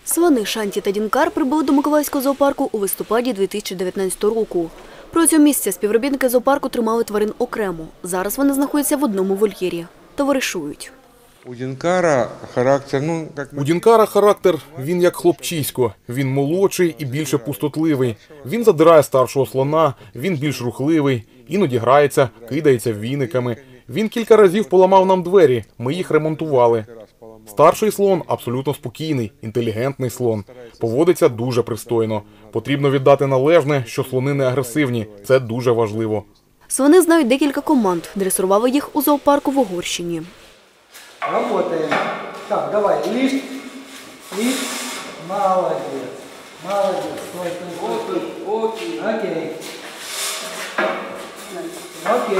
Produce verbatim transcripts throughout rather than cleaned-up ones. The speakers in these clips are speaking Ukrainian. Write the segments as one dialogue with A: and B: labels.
A: Слони Шанті та Дінкар прибули до Миколаївського зоопарку у листопаді дві тисячі дев'ятнадцятого року. Протягом місяця співробітники зоопарку тримали тварин окремо. Зараз вони знаходяться в одному вольєрі. Товаришують.
B: У Дінкара характер, ну, як...
C: У Дінкара характер, він як хлопчисько. Він молодший і більше пустотливий. Він задирає старшого слона, він більш рухливий, іноді грається, кидається віниками. Він кілька разів поламав нам двері, ми їх ремонтували. Старший слон абсолютно спокійний, інтелігентний слон. Поводиться дуже пристойно. Потрібно віддати належне, що слони не агресивні. Це дуже важливо.
A: Слони знають декілька команд. Дресирували їх у зоопарку в Угорщині.
D: Работаем. Так, давай, лифт, лифт, молодец, молодец, стой, стой, стой. Окей, окей, окей,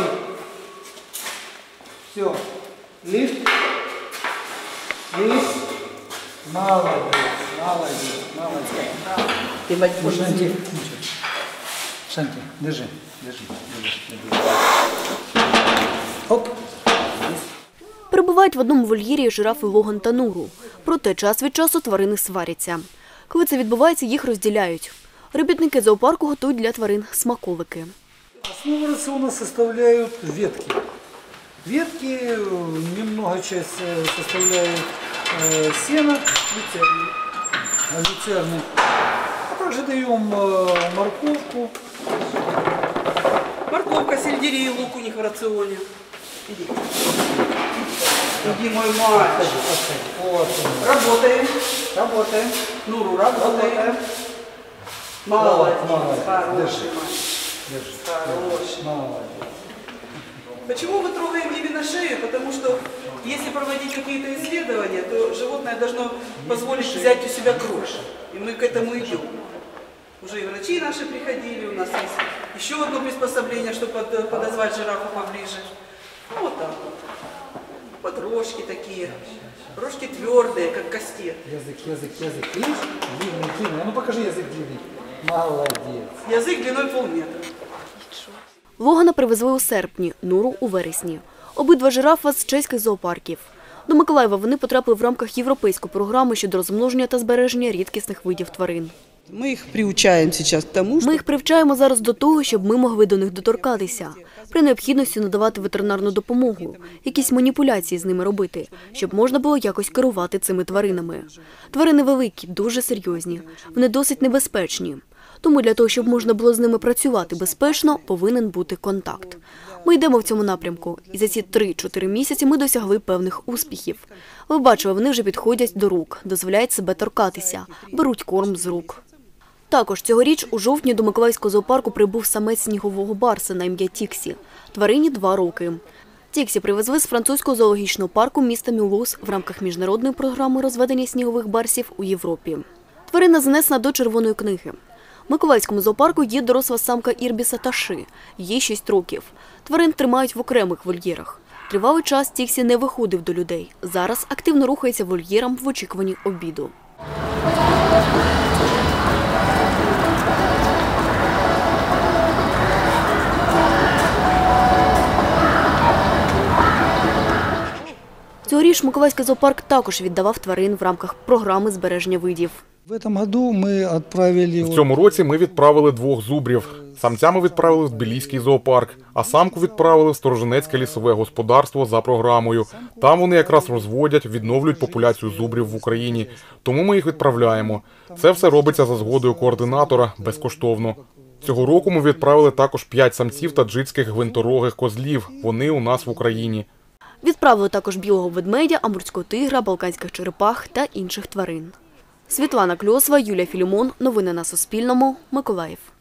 D: все, лифт, лифт, молодец, молодец, молодец. Шанти, Шанти, держи, держи, держи, держи. Оп.
A: Перебувають в одному вольєрі жирафи Логан та Нуру. Проте час від часу тварини сваряться. Коли це відбувається, їх розділяють. Робітники зоопарку готують для тварин смаколики.
D: Основу рациона составляют ветки. Ветки, немного часть составляют э, сено, люцерны. люцерны. А также даем э, морковку.
E: Морковка, сельдерей и лук у них в рационе. Иди. Иди, мой мальчик.
D: Вот.
E: Работаем.
D: Работаем.
E: Нуру, работаем.
D: Работаем.
E: Молодец.
D: Молодец.
E: Хороший
D: Держи.
E: мальчик.
D: Держи.
E: Хороший.
D: Молодец.
E: Почему мы трогаем именно шею? Потому что если проводить какие-то исследования, то животное должно позволить взять у себя кровь. И мы к этому идем. Уже и врачи наши приходили, у нас есть еще одно приспособление, чтобы подозвать жирафа поближе. Ну, вот так вот. Вот рожки такие. Рожки твердые, как кастет.
D: Язык, язык, язык. Видишь? Длинный, длинный. А ну покажи язык длинный. Молодец.
E: Язык длиной полметра.
A: Логана привезли у серпні, Нуру – у вересні. Обидва жирафа з чеських зоопарків. До Миколаєва вони потрапили в рамках європейської програми щодо розмноження та збереження рідкісних видів тварин.
E: Ми їх приучаємо зараз к тому, що...
A: Ми їх привчаємо зараз до того, щоб ми могли до них доторкатися. При необхідності надавати ветеринарну допомогу, якісь маніпуляції з ними робити, щоб можна було якось керувати цими тваринами. Тварини великі, дуже серйозні, вони досить небезпечні. Тому для того, щоб можна було з ними працювати безпечно, повинен бути контакт. Ми йдемо в цьому напрямку, і за ці три-чотири місяці ми досягли певних успіхів. Ви бачили, вони вже підходять до рук, дозволяють себе торкатися, беруть корм з рук. Також цьогоріч у жовтні до Миколаївського зоопарку прибув самець снігового барса на ім'я Тіксі. Тварині два роки. Тіксі привезли з французького зоологічного парку міста Мюлуз в рамках міжнародної програми розведення снігових барсів у Європі. Тварина занесена до Червоної книги. В Миколаївському зоопарку є доросла самка ірбіса Таши, їй шість років. Тварин тримають в окремих вольєрах. Тривалий час Тіксі не виходив до людей. Зараз активно рухається вольєром в очікуванні обіду. Цьогоріч Миколаївський зоопарк також віддавав тварин в рамках програми збереження видів.
D: В цьому році ми відправили...
C: В цьому році ми відправили двох зубрів. Самця ми відправили в Тбіліський зоопарк, а самку відправили в Сторожинецьке лісове господарство за програмою. Там вони якраз розводять, відновлюють популяцію зубрів в Україні. Тому ми їх відправляємо. Це все робиться за згодою координатора, безкоштовно. Цього року ми відправили також п'ять самців таджикських гвинторогих козлів. Вони у нас в Україні.
A: Відправили також білого ведмедя, амурського тигра, балканських черепах та інших тварин. Світлана Кльосова, Юлія Філімон. Новини на Суспільному. Миколаїв.